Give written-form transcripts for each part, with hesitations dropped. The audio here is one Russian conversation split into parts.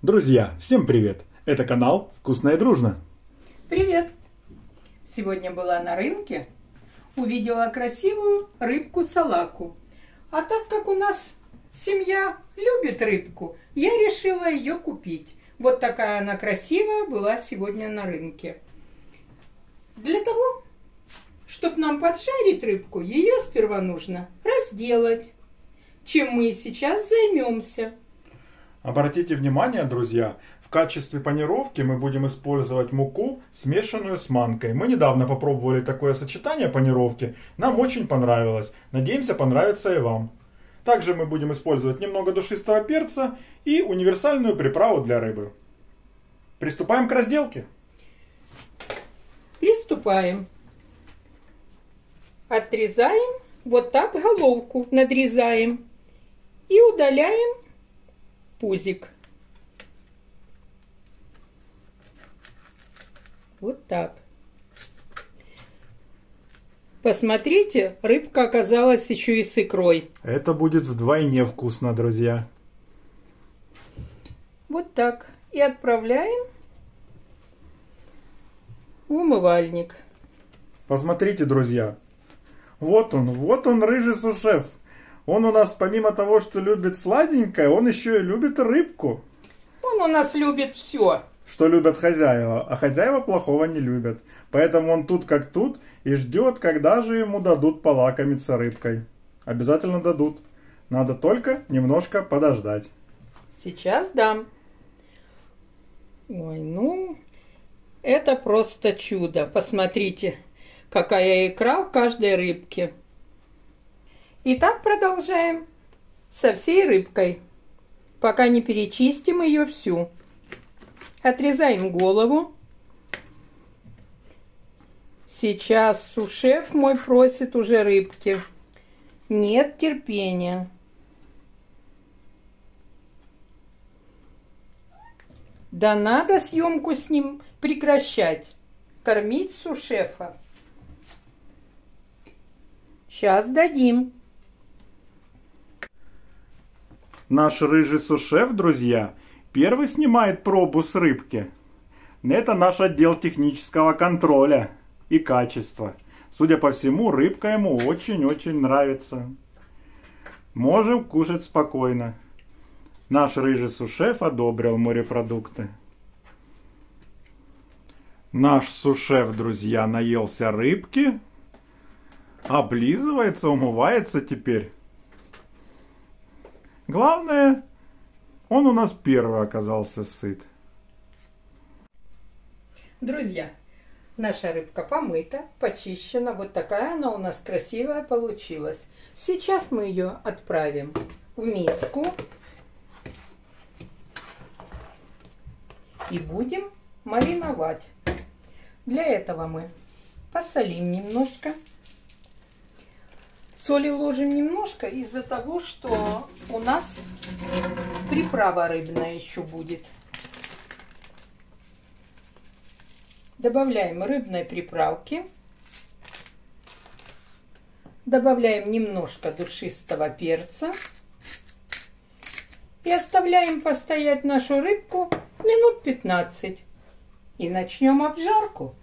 Друзья, всем привет! Это канал «Вкусно и дружно». Привет! Сегодня была на рынке, увидела красивую рыбку-салаку. А так как у нас семья любит рыбку, я решила ее купить. Вот такая она красивая была сегодня на рынке. Для того, чтобы нам поджарить рыбку, ее сперва нужно разделать, чем мы сейчас займемся. Обратите внимание, друзья, в качестве панировки мы будем использовать муку, смешанную с манкой. Мы недавно попробовали такое сочетание панировки, нам очень понравилось. Надеемся, понравится и вам. Также мы будем использовать немного душистого перца и универсальную приправу для рыбы. Приступаем к разделке. Приступаем. Отрезаем вот так головку, надрезаем и удаляем пузик. Вот так. Посмотрите, рыбка оказалась еще и с икрой. Это будет вдвойне вкусно, друзья. Вот так. И отправляем в умывальник. Посмотрите, друзья. Вот он, рыжий сушеф. Он у нас, помимо того, что любит сладенькое, он еще и любит рыбку. Он у нас любит все. Что любят хозяева, а хозяева плохого не любят. Поэтому он тут как тут и ждет, когда же ему дадут полакомиться рыбкой. Обязательно дадут. Надо только немножко подождать. Сейчас дам. Ой, ну, это просто чудо. Посмотрите, какая икра в каждой рыбке. Итак, продолжаем со всей рыбкой, пока не перечистим ее всю. Отрезаем голову. Сейчас сушеф мой просит уже рыбки. Нет терпения. Да надо съемку с ним прекращать. Кормить сушефа. Сейчас дадим. Наш рыжий сушеф, друзья, первый снимает пробу с рыбки. Это наш отдел технического контроля и качества. Судя по всему, рыбка ему очень-очень нравится. Можем кушать спокойно. Наш рыжий сушеф одобрил морепродукты. Наш сушеф, друзья, наелся рыбки. Облизывается, умывается теперь. Главное, он у нас первый оказался сыт. Друзья, наша рыбка помыта, почищена. Вот такая она у нас красивая получилась. Сейчас мы ее отправим в миску. И будем мариновать. Для этого мы посолим немножко. Соли ложим немножко из-за того, что у нас приправа рыбная еще будет. Добавляем рыбной приправки. Добавляем немножко душистого перца. И оставляем постоять нашу рыбку минут 15. И начнем обжарку.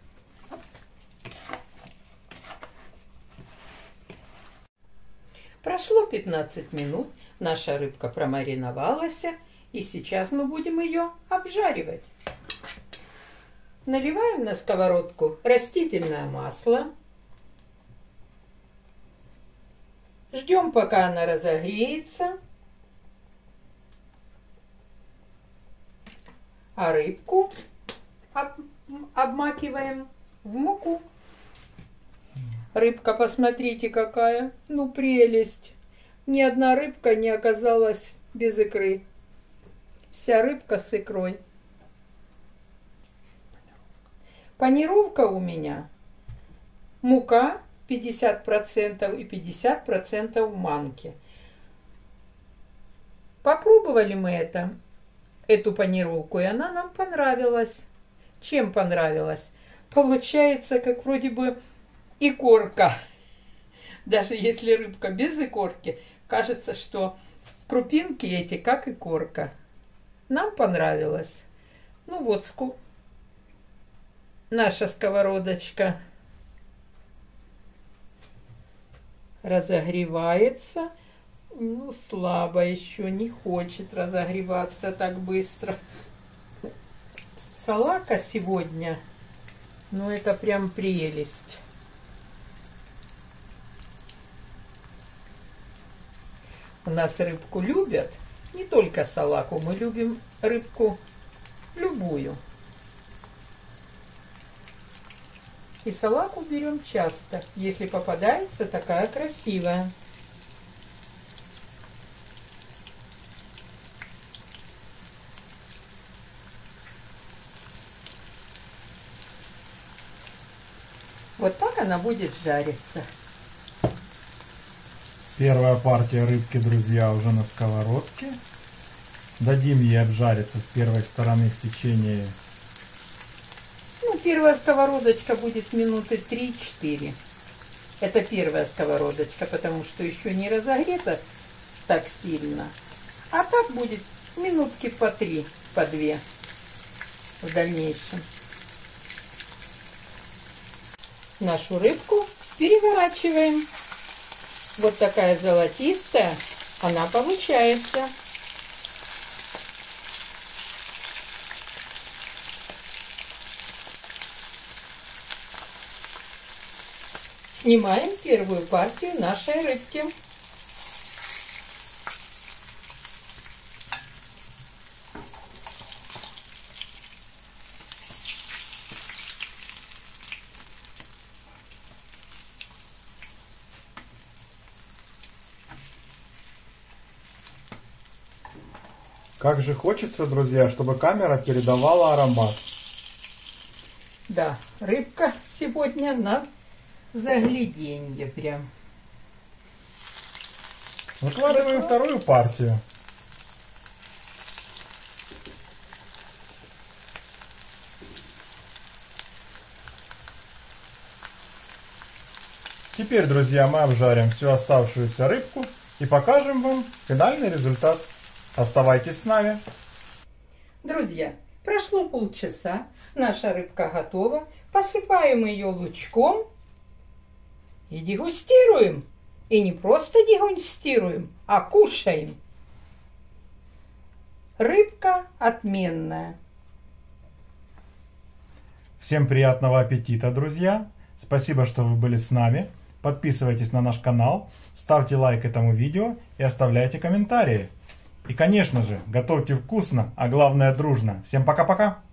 Прошло 15 минут, наша рыбка промариновалась, и сейчас мы будем ее обжаривать. Наливаем на сковородку растительное масло. Ждем, пока она разогреется. А рыбку обмакиваем в муку. Рыбка, посмотрите, какая. Ну, прелесть. Ни одна рыбка не оказалась без икры. Вся рыбка с икрой. Панировка у меня. Мука 50% и 50% манки. Попробовали мы эту панировку, и она нам понравилась. Чем понравилась? Получается, как вроде бы икорка. Даже если рыбка без икорки, кажется, что крупинки эти как икорка. Нам понравилось. Ну вот наша сковородочка разогревается. Ну, слабо еще, не хочет разогреваться так быстро. Салака сегодня, ну это прям прелесть. У нас рыбку любят, не только салаку, мы любим рыбку любую. И салаку берем часто, если попадается такая красивая. Вот так она будет жариться. Первая партия рыбки, друзья, уже на сковородке. Дадим ей обжариться с первой стороны в течение... Ну, первая сковородочка будет минуты 3-4. Это первая сковородочка, потому что еще не разогрета так сильно. А так будет минутки по 3, по 2 в дальнейшем. Нашу рыбку переворачиваем. Вот такая золотистая она получается. Снимаем первую партию нашей рыбки. Как же хочется, друзья, чтобы камера передавала аромат. Да, рыбка сегодня на загляденье прям. Выкладываем вторую партию. Теперь, друзья, мы обжарим всю оставшуюся рыбку и покажем вам финальный результат. Оставайтесь с нами. Друзья, прошло полчаса, наша рыбка готова. Посыпаем ее лучком и дегустируем. И не просто дегустируем, а кушаем. Рыбка отменная. Всем приятного аппетита, друзья. Спасибо, что вы были с нами. Подписывайтесь на наш канал, ставьте лайк этому видео и оставляйте комментарии. И, конечно же, готовьте вкусно, а главное дружно. Всем пока-пока!